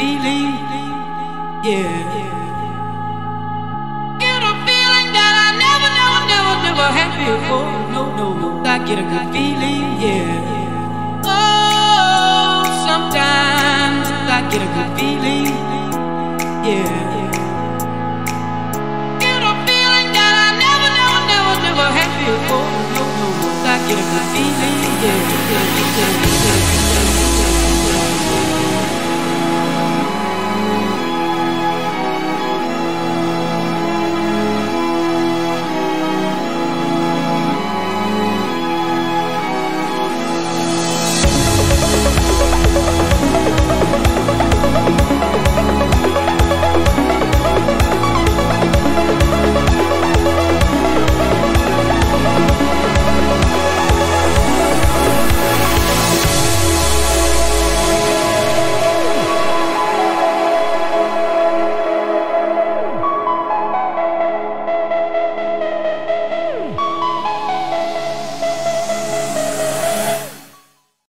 feeling, yeah. Get a feeling that I never had before. No, I get a good feeling, yeah. Oh, sometimes I get a good feeling.